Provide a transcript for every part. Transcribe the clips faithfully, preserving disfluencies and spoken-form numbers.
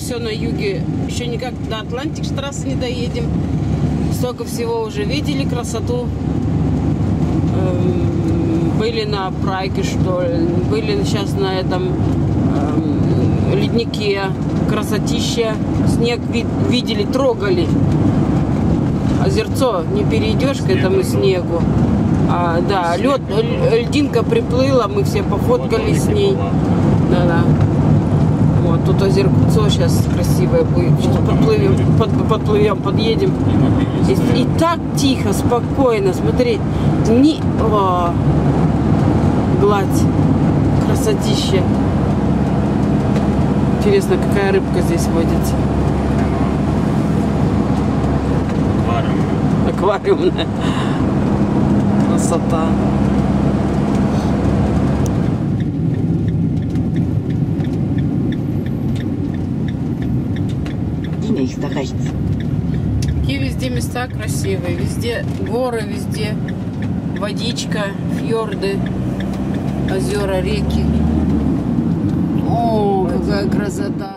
все на юге. Еще никак до Атлантик-штрассы не доедем. Столько всего уже видели, красоту. Были на Прайге, что ли. Были сейчас на этом э, леднике. Красотища. Снег вид видели, трогали. Озерцо не перейдешь к этому снегу. А, да, лед, льдинка приплыла, мы все пофоткались с ней. Да-да. Вот, тут озерцо сейчас красивое будет. Сейчас подплывем, под, подплывем, подъедем. И, и так тихо, спокойно, смотри. Ни... О, гладь. Красотища. Интересно, какая рыбка здесь водится. Аквариумная. Красота. Какие везде места красивые. Везде горы, везде водичка, фьорды, озера, реки. О, какая красота.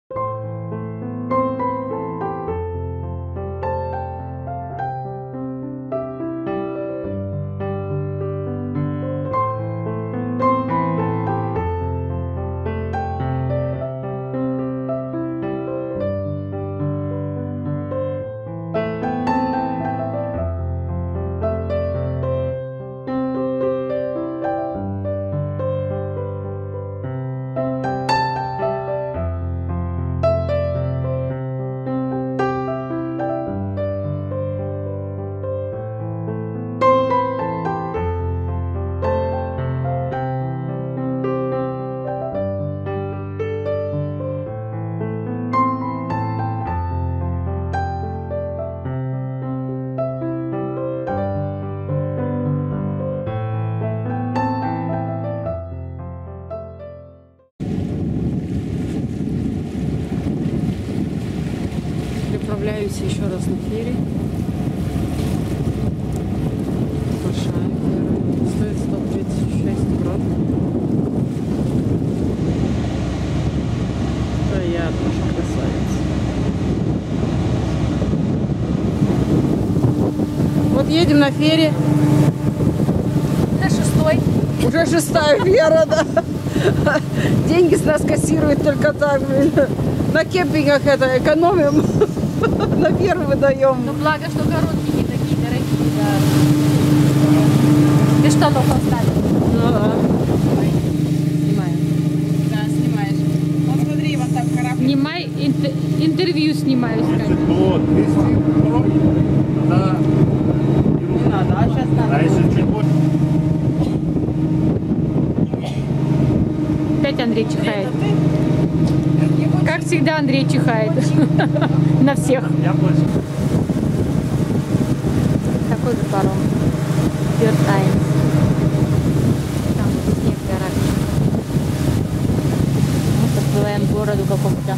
Отправляемся еще раз на фере. Большая фера. Стоит сто тридцать шесть крон. Приятно, что красавица. Вот едем на фере. На шестой. Уже шестая фера, да. Деньги с нас кассируют только так, блин. На кемпингах это экономим. На феру выдаем. Ну благо, что короткие такие дорогие, да. Без штанов оставили. Ну да. Снимаем. Да, снимаешь. Вот смотри, вот так корабль. Снимай, интер интервью снимаю. Вот, двести да. Не надо, а сейчас надо. А если чуть больше? Опять Андрей чихает. Как всегда Андрей чихает. На всех. Я больше. Такой же паром. Вертаем. Там снег, гора. Мы подплываем к городу какому-то.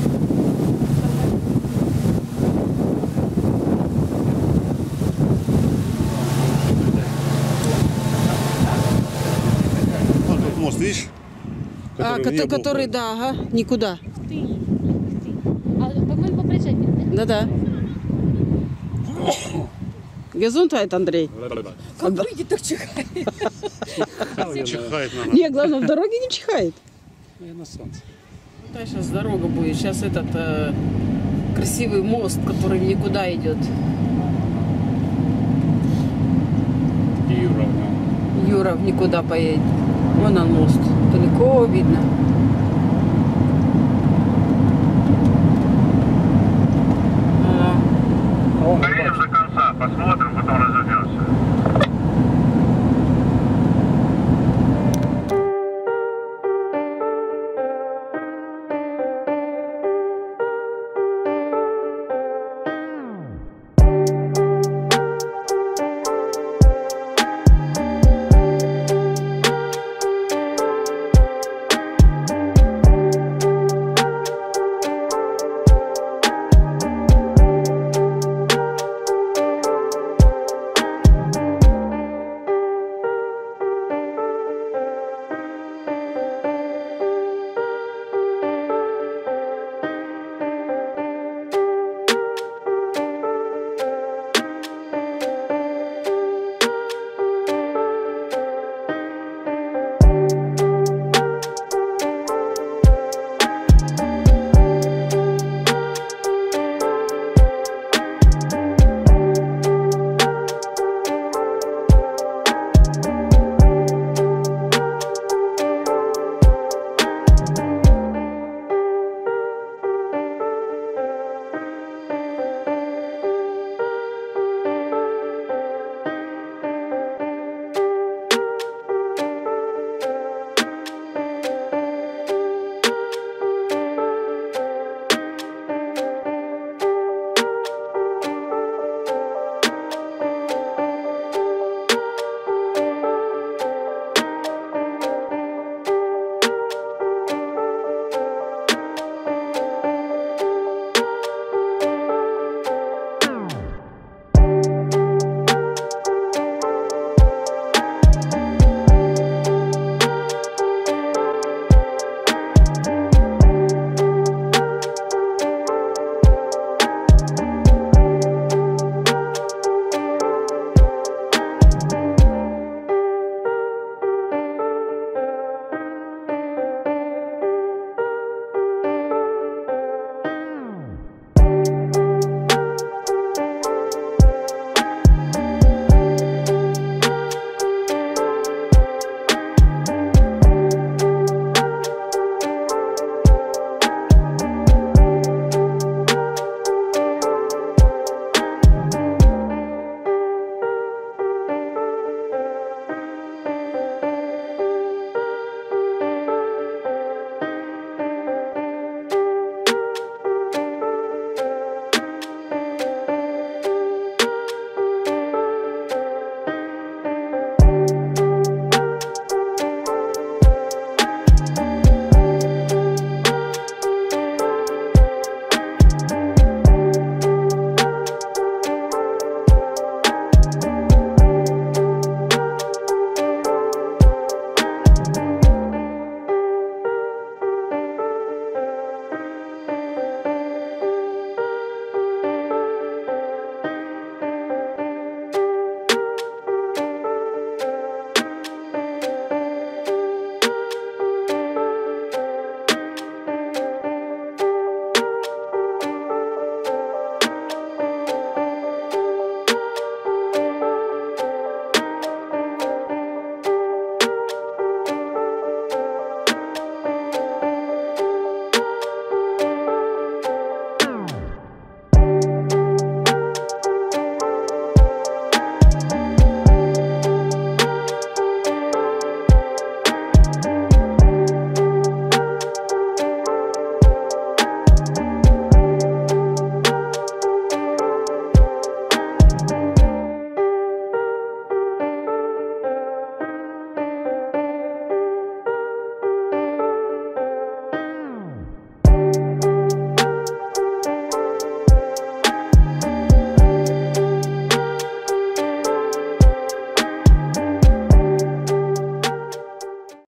Вот тут мост, видишь? А, который, который да, ага, никуда. А, по-моему, поприжать. Да-да. Gesundheit, Андрей. Как выйдет, так чихает. Чихает на нас. Не, главное, в дороге не чихает. Я на солнце. Да, сейчас дорога будет. Сейчас этот э, красивый мост, который никуда идет. Юра. Юра в никуда поедет. Вон он мост. Далеко видно.